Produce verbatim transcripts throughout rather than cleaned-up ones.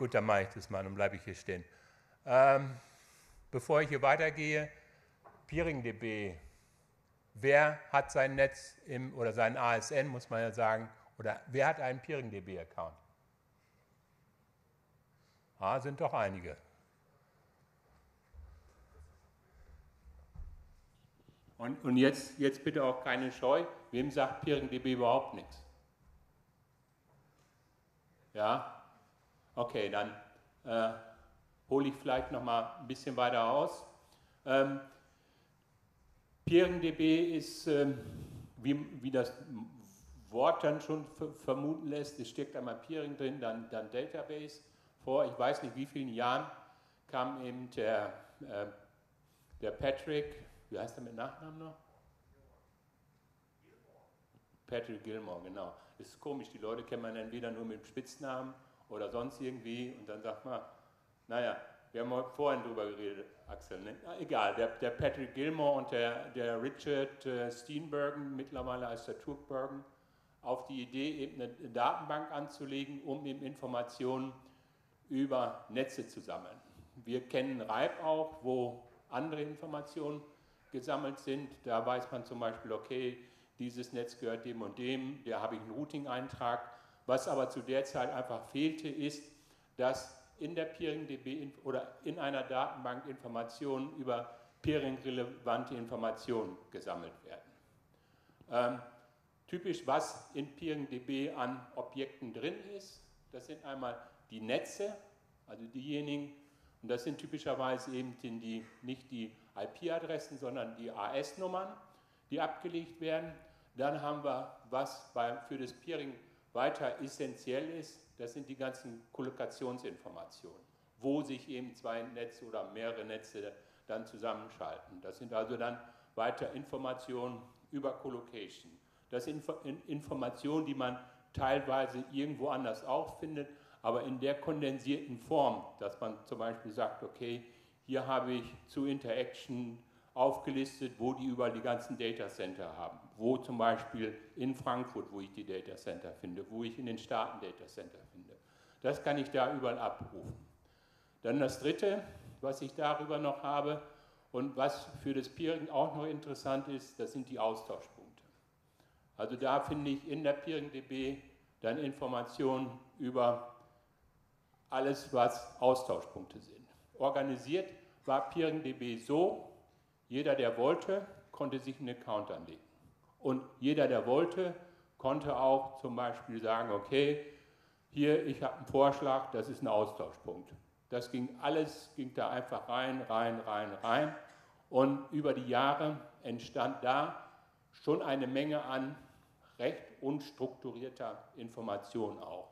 Gut, dann mache ich das mal und bleibe ich hier stehen. Ähm, bevor ich hier weitergehe, PeeringDB. Wer hat sein Netz im, oder sein A S N, muss man ja sagen, oder wer hat einen PeeringDB-Account? Ah, sind doch einige. Und, und jetzt, jetzt bitte auch keine Scheu. Wem sagt PeeringDB überhaupt nichts? Ja? Okay, dann äh, hole ich vielleicht noch mal ein bisschen weiter aus. Ähm, PeeringDB ist, ähm, wie, wie das Wort dann schon vermuten lässt, es steckt einmal Peering drin, dann, dann Database. Vor, ich weiß nicht wie vielen Jahren, kam eben der, äh, der Patrick, wie heißt er mit Nachnamen noch? Patrick Gilmore, genau. Das ist komisch, die Leute kennt man entweder nur mit Spitznamen oder sonst irgendwie und dann sagt man, naja, wir haben vorhin drüber geredet, Axel, ne? Na, egal, der, der Patrick Gilmore und der, der Richard äh, Steenbergen, mittlerweile heißt der Turkbergen, auf die Idee, eben eine Datenbank anzulegen, um eben Informationen über Netze zu sammeln. Wir kennen RIPE auch, wo andere Informationen gesammelt sind. Da weiß man zum Beispiel, okay, dieses Netz gehört dem und dem, da habe ich einen Routing-Eintrag. Was aber zu der Zeit einfach fehlte, ist, dass in der PeeringDB oder in einer Datenbank Informationen über Peering-relevante Informationen gesammelt werden. Ähm, typisch, was in PeeringDB an Objekten drin ist, das sind einmal die Netze, also diejenigen, und das sind typischerweise eben die, nicht die I P-Adressen, sondern die A S-Nummern, die abgelegt werden. Dann haben wir, was bei, für das Peering weiter essentiell ist, das sind die ganzen Kollokationsinformationen, wo sich eben zwei Netze oder mehrere Netze dann zusammenschalten. Das sind also dann weiter Informationen über Collocation. Das sind Informationen, die man teilweise irgendwo anders auch findet, aber in der kondensierten Form, dass man zum Beispiel sagt, okay, hier habe ich zu Interaction aufgelistet, wo die überall die ganzen Data Center haben, wo zum Beispiel in Frankfurt, wo ich die Data Center finde, wo ich in den Staaten Data Center finde. Das kann ich da überall abrufen. Dann das Dritte, was ich darüber noch habe und was für das Peering auch noch interessant ist, das sind die Austauschpunkte. Also da finde ich in der PeeringDB dann Informationen über alles, was Austauschpunkte sind. Organisiert war PeeringDB so, jeder, der wollte, konnte sich einen Account anlegen. Und jeder, der wollte, konnte auch zum Beispiel sagen, okay, hier, ich habe einen Vorschlag, das ist ein Austauschpunkt. Das ging alles, ging da einfach rein, rein, rein, rein. Und über die Jahre entstand da schon eine Menge an recht unstrukturierter Information auch.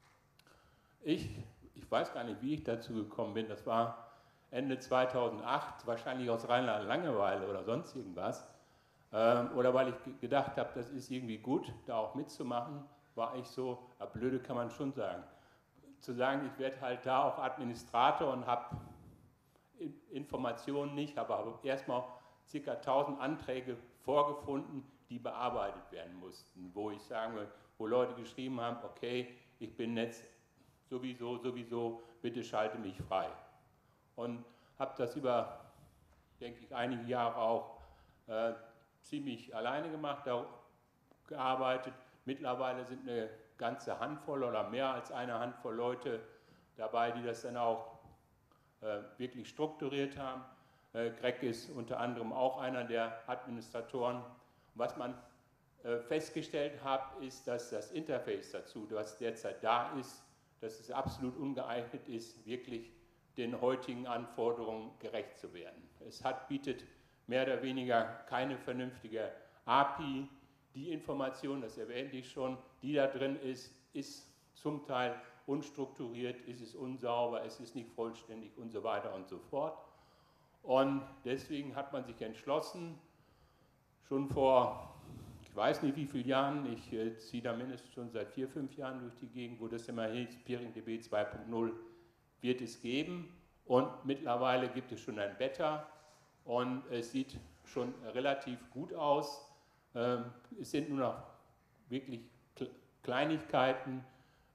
Ich, ich weiß gar nicht, wie ich dazu gekommen bin, das war Ende zweitausendacht, wahrscheinlich aus reiner Langeweile oder sonst irgendwas, ähm, oder weil ich gedacht habe, das ist irgendwie gut, da auch mitzumachen, war ich so, ja, blöde kann man schon sagen, zu sagen, ich werde halt da auch Administrator und habe Informationen nicht, habe aber erstmal ca. tausend Anträge vorgefunden, die bearbeitet werden mussten, wo ich sagen will, wo Leute geschrieben haben, okay, ich bin jetzt sowieso, sowieso, bitte schalte mich frei. Und habe das über, denke ich, einige Jahre auch äh, ziemlich alleine gemacht, da gearbeitet. Mittlerweile sind eine ganze Handvoll oder mehr als eine Handvoll Leute dabei, die das dann auch äh, wirklich strukturiert haben. Äh, Greg ist unter anderem auch einer der Administratoren. Und was man äh, festgestellt hat, ist, dass das Interface dazu, was derzeit da ist, dass es absolut ungeeignet ist, wirklich den heutigen Anforderungen gerecht zu werden. Es hat, bietet mehr oder weniger keine vernünftige A P I. Die Information, das erwähnte ich schon, die da drin ist, ist zum Teil unstrukturiert, ist es unsauber, es ist nicht vollständig und so weiter und so fort. Und deswegen hat man sich entschlossen, schon vor, ich weiß nicht wie vielen Jahren, ich äh, ziehe da mindestens schon seit vier, fünf Jahren durch die Gegend, wo das immer hieß, PeeringDB zwei Punkt null wird es geben und mittlerweile gibt es schon ein Beta und es sieht schon relativ gut aus. Ähm, es sind nur noch wirklich Kleinigkeiten,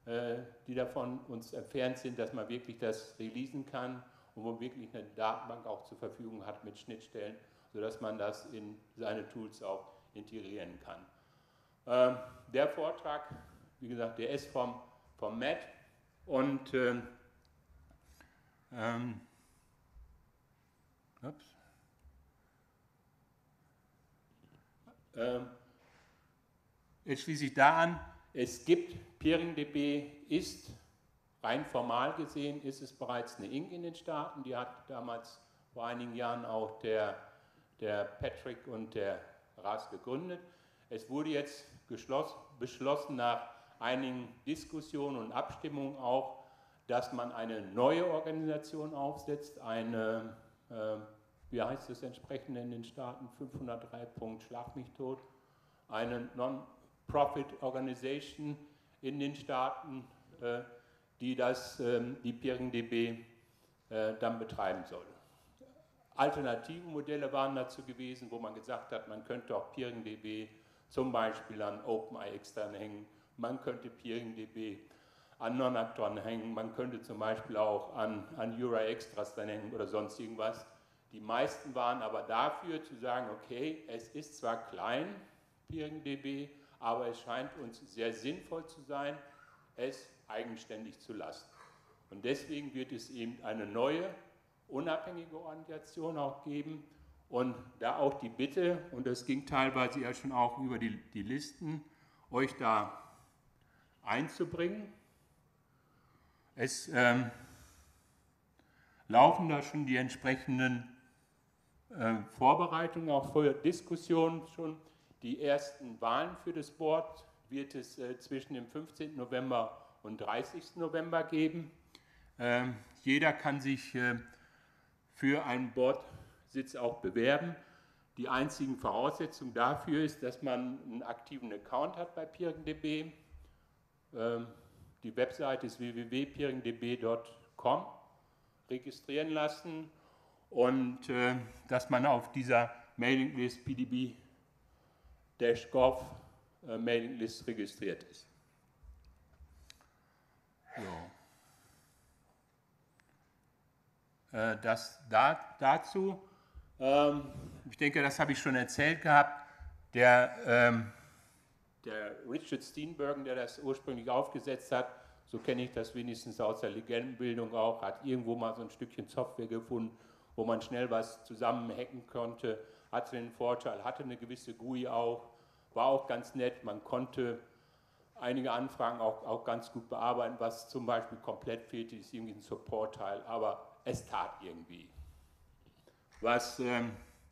äh, die davon uns entfernt sind, dass man wirklich das releasen kann und wo wirklich eine Datenbank auch zur Verfügung hat mit Schnittstellen, sodass man das in seine Tools auch integrieren kann. Ähm, der Vortrag, wie gesagt, der ist vom, vom Matt und ähm, ähm, ups, ähm, jetzt schließe ich da an, es gibt, PeeringDB ist, rein formal gesehen, ist es bereits eine Inc in den Staaten, die hat damals vor einigen Jahren auch der, der Patrick und der Ras gegründet. Es wurde jetzt beschlossen nach einigen Diskussionen und Abstimmungen auch, dass man eine neue Organisation aufsetzt, eine, äh, wie heißt es entsprechend in den Staaten, fünfhundertdrei Punkt Schlag mich tot, eine Non-Profit Organisation in den Staaten, äh, die das, äh, die PeeringDB äh, dann betreiben soll. Alternative Modelle waren dazu gewesen, wo man gesagt hat, man könnte auch PeeringDB zum Beispiel an OpenIX dranhängen, man könnte PeeringDB an Nonac dranhängen, man könnte zum Beispiel auch an, an URI-Extras dranhängen oder sonst irgendwas. Die meisten waren aber dafür zu sagen, okay, es ist zwar klein, PeeringDB, aber es scheint uns sehr sinnvoll zu sein, es eigenständig zu lassen. Und deswegen wird es eben eine neue, unabhängige Organisation auch geben und da auch die Bitte, und das ging teilweise ja schon auch über die, die Listen, euch da einzubringen. Es ähm, laufen da schon die entsprechenden äh, Vorbereitungen, auch für Diskussionen schon. Die ersten Wahlen für das Board wird es äh, zwischen dem fünfzehnten November und dreißigsten November geben. Ähm, jeder kann sich äh, für einen Boardsitz auch bewerben. Die einzigen Voraussetzungen dafür ist, dass man einen aktiven Account hat bei PeeringDB. Ähm, die Webseite ist w w w punkt peeringdb punkt com. Registrieren lassen und äh, dass man auf dieser Mailinglist P D B Gov äh, Mailinglist registriert ist. So. Äh, das da, dazu, ähm, ich denke, das habe ich schon erzählt gehabt, der, ähm, der Richard Steenbergen, der das ursprünglich aufgesetzt hat, so kenne ich das wenigstens aus der Legendenbildung auch, hat irgendwo mal so ein Stückchen Software gefunden, wo man schnell was zusammenhacken konnte, hatte den Vorteil, hatte eine gewisse G U I auch, war auch ganz nett, man konnte einige Anfragen auch, auch ganz gut bearbeiten, was zum Beispiel komplett fehlte, ist irgendwie ein Support-Teil, aber es tat irgendwie. Was ähm,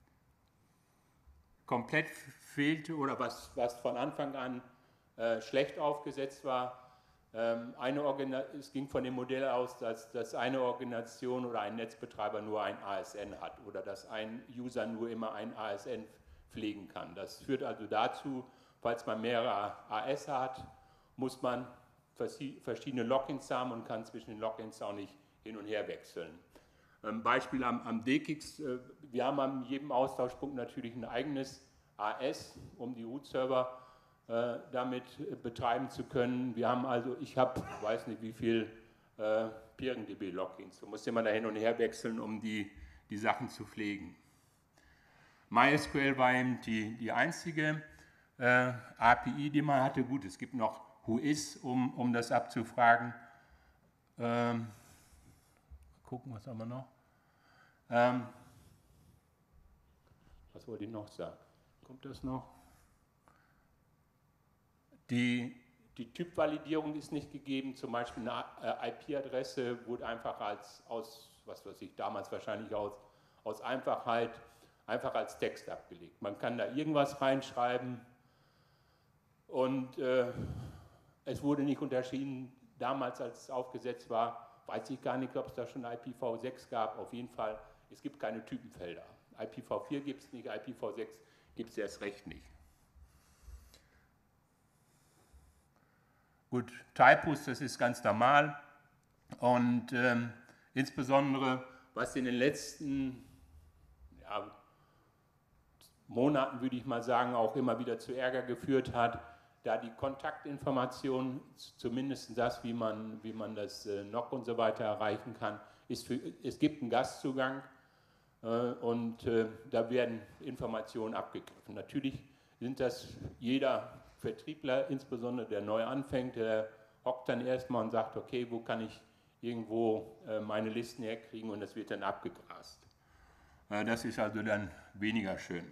komplett fehlte oder was, was von Anfang an äh, schlecht aufgesetzt war, ähm, eine es ging von dem Modell aus, dass, dass eine Organisation oder ein Netzbetreiber nur ein A S N hat oder dass ein User nur immer ein A S N pflegen kann. Das führt also dazu, falls man mehrere A S hat, muss man verschiedene Logins haben und kann zwischen den Logins auch nicht hin und her wechseln. Ein Beispiel am, am D K I X, wir haben an jedem Austauschpunkt natürlich ein eigenes A S, um die Root-Server äh, damit betreiben zu können. Wir haben also, ich habe, weiß nicht wie viel äh, PeeringDB-Logins, du musst immer da hin und her wechseln, um die, die Sachen zu pflegen. MySQL war eben die, die einzige äh, A P I, die man hatte. Gut, es gibt noch Whois, um, um das abzufragen. Ähm, gucken, was haben wir noch? Ähm, was wollte ich noch sagen? Kommt das noch? Die, die Typvalidierung ist nicht gegeben, zum Beispiel eine äh, I P-Adresse wurde einfach als, aus, was weiß ich, damals wahrscheinlich aus, aus Einfachheit, einfach als Text abgelegt. Man kann da irgendwas reinschreiben und äh, es wurde nicht unterschieden, damals als es aufgesetzt war, weiß ich gar nicht, ob es da schon I P v sechs gab, auf jeden Fall, es gibt keine Typenfelder. I P v vier gibt es nicht, I P v sechs gibt es erst recht nicht. Gut, Typos, das ist ganz normal und ähm, insbesondere, was in den letzten ja, Monaten, würde ich mal sagen, auch immer wieder zu Ärger geführt hat, da die Kontaktinformationen, zumindest das, wie man, wie man das äh, N O C und so weiter erreichen kann, ist für, es gibt einen Gastzugang äh, und äh, da werden Informationen abgegriffen. Natürlich sind das jeder Vertriebler, insbesondere der neu anfängt, der hockt dann erstmal und sagt, okay, wo kann ich irgendwo äh, meine Listen herkriegen, und das wird dann abgegrast. Äh, das ist also dann weniger schön.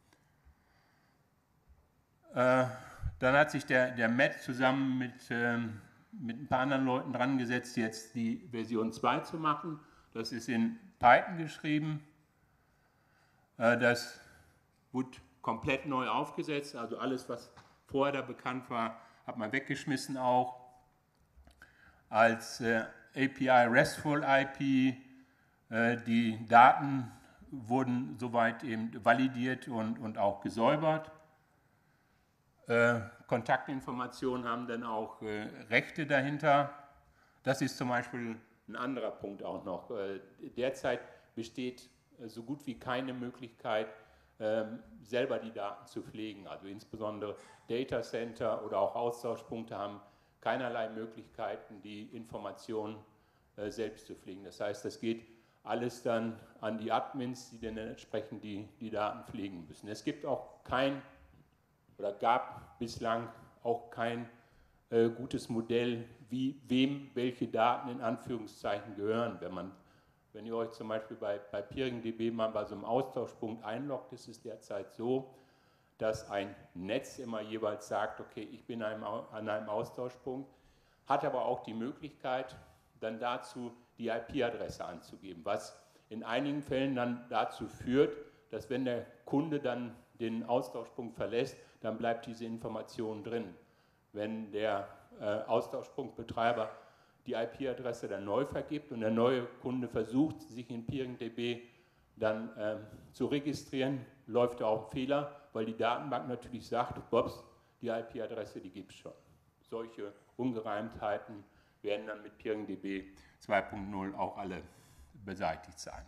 Äh, dann hat sich der, der Matt zusammen mit, ähm, mit ein paar anderen Leuten dran gesetzt, jetzt die Version zwei zu machen. Das ist in Python geschrieben. Äh, das wurde komplett neu aufgesetzt, also alles, was vorher da bekannt war, hat man weggeschmissen auch. Als äh, A P I RESTful I P, äh, die Daten wurden soweit eben validiert und, und auch gesäubert. Äh, Kontaktinformationen haben dann auch äh, Rechte dahinter. Das ist zum Beispiel ein anderer Punkt auch noch. Äh, derzeit besteht äh, so gut wie keine Möglichkeit, äh, selber die Daten zu pflegen. Also insbesondere Data Center oder auch Austauschpunkte haben keinerlei Möglichkeiten, die Informationen äh, selbst zu pflegen. Das heißt, das geht alles dann an die Admins, die dann entsprechend die, die Daten pflegen müssen. Es gibt auch kein oder gab bislang auch kein äh, gutes Modell, wie, wem welche Daten in Anführungszeichen gehören. Wenn, man, wenn ihr euch zum Beispiel bei, bei PeeringDB mal bei so einem Austauschpunkt einloggt, ist es derzeit so, dass ein Netz immer jeweils sagt, okay, ich bin einem, an einem Austauschpunkt, hat aber auch die Möglichkeit, dann dazu die I P-Adresse anzugeben, was in einigen Fällen dann dazu führt, dass wenn der Kunde dann den Austauschpunkt verlässt, dann bleibt diese Information drin. Wenn der äh, Austauschpunktbetreiber die I P-Adresse dann neu vergibt und der neue Kunde versucht, sich in PeeringDB dann ähm, zu registrieren, läuft da auch ein Fehler, weil die Datenbank natürlich sagt, Bobs, die I P-Adresse, die gibt es schon. Solche Ungereimtheiten werden dann mit PeeringDB zwei Punkt null auch alle beseitigt sein.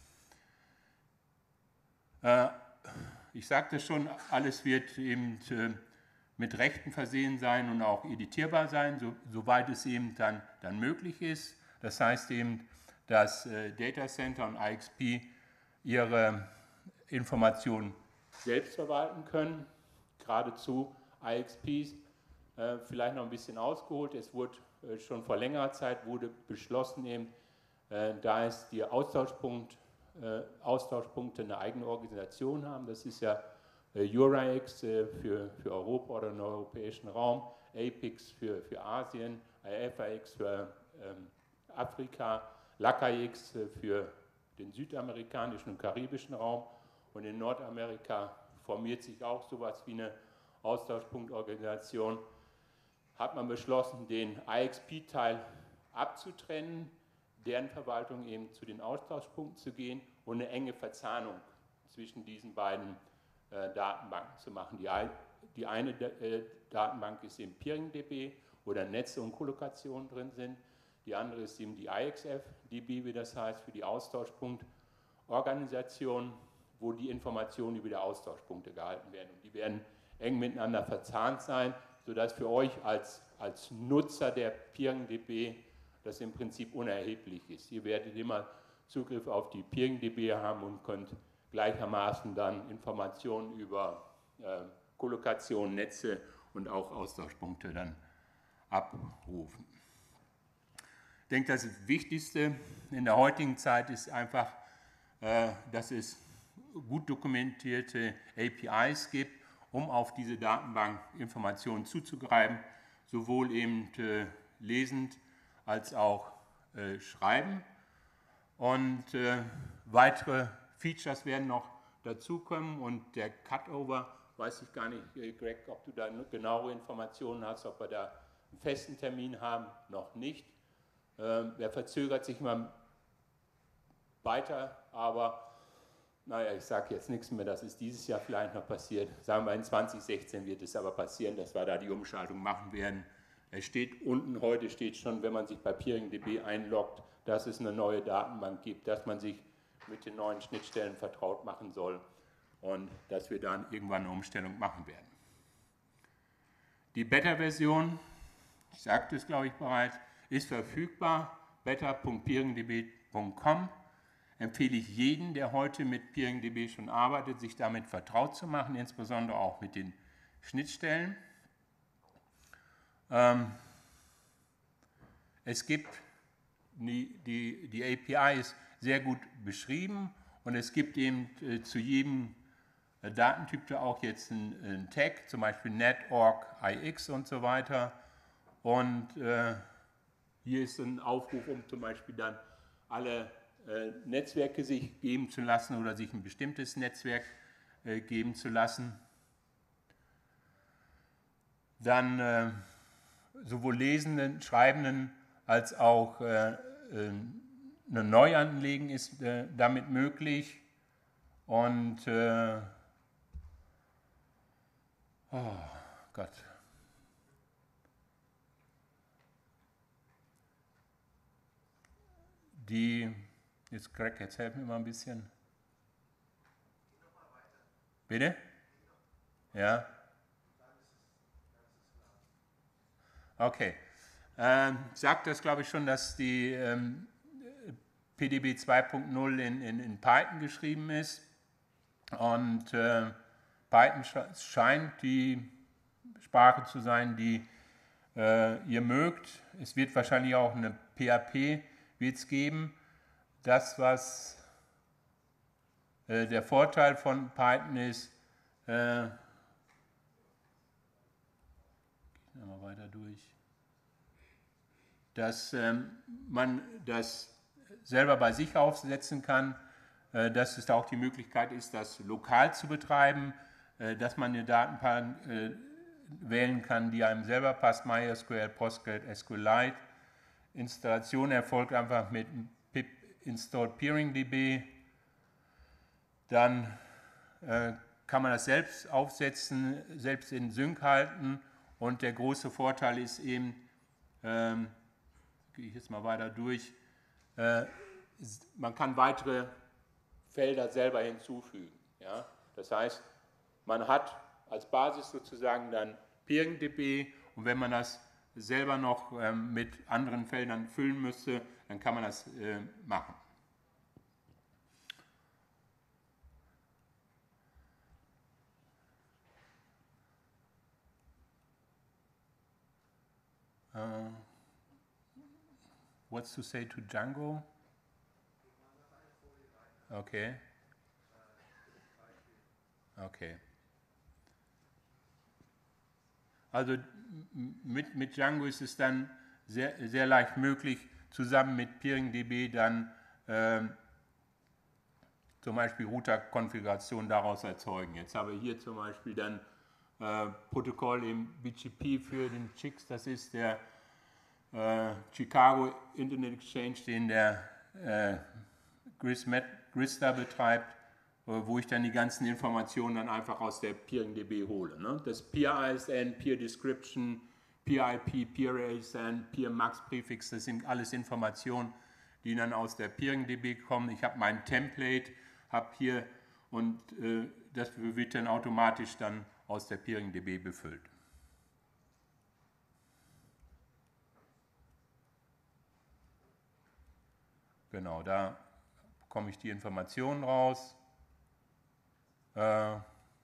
Äh, ich sagte schon, alles wird eben äh, mit Rechten versehen sein und auch editierbar sein, so, soweit es eben dann, dann möglich ist. Das heißt eben, dass äh, Data Center und I X P ihre Informationen selbst verwalten können. Geradezu I X Ps, äh, vielleicht noch ein bisschen ausgeholt, es wurde äh, schon vor längerer Zeit wurde beschlossen, eben, äh, da es die Austauschpunkt, äh, Austauschpunkte eine eigene Organisation haben, das ist ja äh, EURIX äh, für, für Europa oder den europäischen Raum, A P I X für, für Asien, I F A X für ähm, Afrika, L A C A X äh, für den südamerikanischen und karibischen Raum, und in Nordamerika formiert sich auch sowas wie eine Austauschpunktorganisation. Hat man beschlossen, den I X P-Teil abzutrennen, deren Verwaltung eben zu den Austauschpunkten zu gehen und eine enge Verzahnung zwischen diesen beiden äh, Datenbanken zu machen. Die, die eine äh, Datenbank ist eben PeeringDB, wo dann Netze und Kollokationen drin sind. Die andere ist eben die I X F D B, wie das heißt, für die Austauschpunktorganisation, wo die Informationen über die Austauschpunkte gehalten werden. Und die werden eng miteinander verzahnt sein, sodass für euch als, als Nutzer der PeeringDB das im Prinzip unerheblich ist. Ihr werdet immer Zugriff auf die PeeringDB haben und könnt gleichermaßen dann Informationen über äh, Kollokation, Netze und auch Austauschpunkte dann abrufen. Ich denke, das Wichtigste in der heutigen Zeit ist einfach, äh, dass es gut dokumentierte A P Is gibt, um auf diese Datenbank Informationen zuzugreifen, sowohl eben äh, lesend als auch äh, schreiben. Und äh, weitere Features werden noch dazukommen, und der Cutover, weiß ich gar nicht, äh, Greg, ob du da genauere Informationen hast, ob wir da einen festen Termin haben, noch nicht. Ähm, der verzögert sich mal weiter, aber naja, ich sage jetzt nichts mehr, das ist dieses Jahr vielleicht noch passiert. Sagen wir, in zwanzig sechzehn wird es aber passieren, dass wir da die Umschaltung machen werden. Es steht unten, heute steht schon, wenn man sich bei PeeringDB einloggt, dass es eine neue Datenbank gibt, dass man sich mit den neuen Schnittstellen vertraut machen soll und dass wir dann irgendwann eine Umstellung machen werden. Die Beta-Version, ich sagte es glaube ich bereits, ist verfügbar, beta punkt peeringdb punkt com. Empfehle ich jeden, der heute mit PeeringDB schon arbeitet, sich damit vertraut zu machen, insbesondere auch mit den Schnittstellen. Ähm, es gibt, die, die, die A P I ist sehr gut beschrieben und es gibt eben äh, zu jedem äh, Datentyp da auch jetzt einen Tag, zum Beispiel net punkt org I X und so weiter. Und äh, hier ist ein Aufruf, um zum Beispiel dann alle äh, Netzwerke sich geben zu lassen oder sich ein bestimmtes Netzwerk äh, geben zu lassen. Dann äh, sowohl Lesenden, Schreibenden als auch äh, äh, ein Neuanlegen ist äh, damit möglich. Und äh, oh Gott. Die, jetzt Greg, jetzt helfen wir mal ein bisschen. Bitte? Ja? Okay. Ähm, sagt das, glaube ich, schon, dass die ähm, P D B zwei punkt null in, in, in Python geschrieben ist. Und äh, Python scheint die Sprache zu sein, die äh, ihr mögt. Es wird wahrscheinlich auch eine P H P wird's geben. Das, was äh, der Vorteil von Python ist, äh, ich gehe mal weiter durch, dass ähm, man das selber bei sich aufsetzen kann, äh, dass es auch die Möglichkeit ist, das lokal zu betreiben, äh, dass man eine Datenbank äh, wählen kann, die einem selber passt, MySQL, Postgres, SQLite. Installation erfolgt einfach mit pip install PeeringDB. Dann äh, kann man das selbst aufsetzen, selbst in Sync halten. Und der große Vorteil ist eben, ähm, gehe ich jetzt mal weiter durch, äh, man kann weitere Felder selber hinzufügen. Ja? Das heißt, man hat als Basis sozusagen dann PeeringDB und wenn man das selber noch ähm, mit anderen Feldern füllen müsste, dann kann man das äh, machen. Uh, what's to say to Django? Okay. Okay. Also mit, mit Django ist es dann sehr, sehr leicht möglich, zusammen mit PeeringDB dann ähm, zum Beispiel Router-Konfiguration daraus erzeugen. Jetzt habe ich hier zum Beispiel dann äh, Protokoll im B G P für den C I X, das ist der äh, Chicago Internet Exchange, den der äh, Grista betreibt, wo ich dann die ganzen Informationen dann einfach aus der PeeringDB hole. Ne? Das Peer I S N, Peer Description, Peer I P, Peer A S N, Peer Max Prefix, das sind alles Informationen, die dann aus der PeeringDB kommen. Ich habe mein Template, habe hier und äh, das wird dann automatisch dann aus der PeeringDB befüllt. Genau, da bekomme ich die Informationen raus. Äh,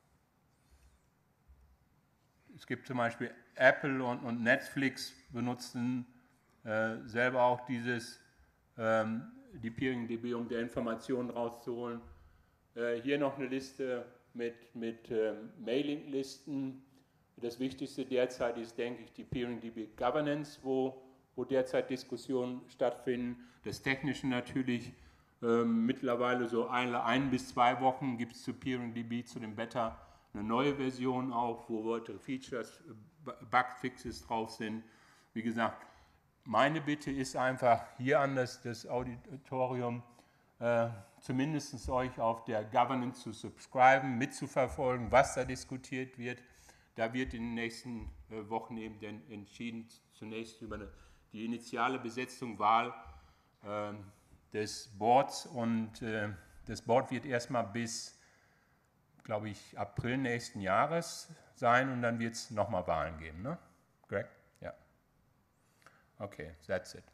es gibt zum Beispiel Apple und, und Netflix benutzen äh, selber auch dieses, ähm, die PeeringDB, um der Informationen rauszuholen. Äh, hier noch eine Liste mit, mit ähm, Mailinglisten. Das Wichtigste derzeit ist, denke ich, die PeeringDB Governance, wo, wo derzeit Diskussionen stattfinden. Das Technische natürlich. Ähm, mittlerweile so eine, ein bis zwei Wochen gibt es zu PeeringDB, zu dem Beta, eine neue Version auch, wo weitere Features, Bugfixes drauf sind. Wie gesagt, meine Bitte ist einfach hier an das, das Auditorium, äh, zumindest euch auf der Governance zu subscriben, mitzuverfolgen, was da diskutiert wird. Da wird in den nächsten äh, Wochen eben denn entschieden, zunächst über eine, die initiale Besetzung, Wahl äh, des Boards und äh, das Board wird erstmal bis, glaube ich, April nächsten Jahres sein und dann wird es nochmal Wahlen geben, ne? Greg? Ja. Okay, that's it.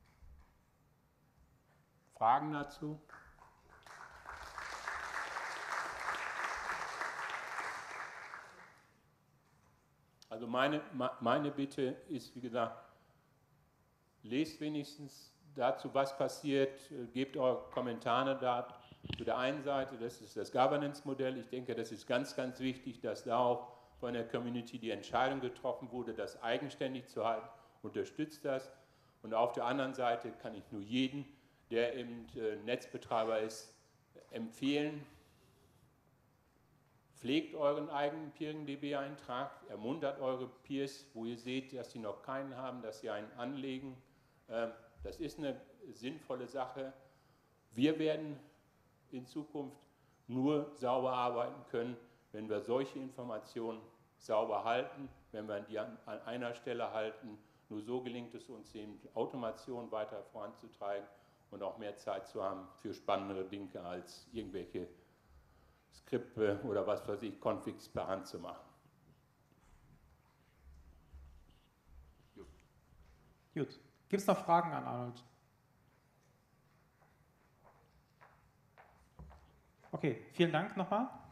Fragen dazu? Also meine, meine Bitte ist, wie gesagt, lest wenigstens dazu, was passiert, gebt eure Kommentare da. Zu der einen Seite, das ist das Governance-Modell. Ich denke, das ist ganz, ganz wichtig, dass da auch von der Community die Entscheidung getroffen wurde, das eigenständig zu halten. Unterstützt das. Und auf der anderen Seite kann ich nur jeden, der eben Netzbetreiber ist, empfehlen, pflegt euren eigenen PeerDB-Eintrag, ermuntert eure Peers, wo ihr seht, dass sie noch keinen haben, dass sie einen anlegen. Das ist eine sinnvolle Sache. Wir werden in Zukunft nur sauber arbeiten können, wenn wir solche Informationen sauber halten, wenn wir die an, an einer Stelle halten. Nur so gelingt es uns, eben Automation weiter voranzutreiben und auch mehr Zeit zu haben für spannendere Dinge als irgendwelche Skripte oder was weiß ich, Configs per Hand zu machen. Gut. Gut. Gibt es noch Fragen an Arnold? Okay, vielen Dank nochmal.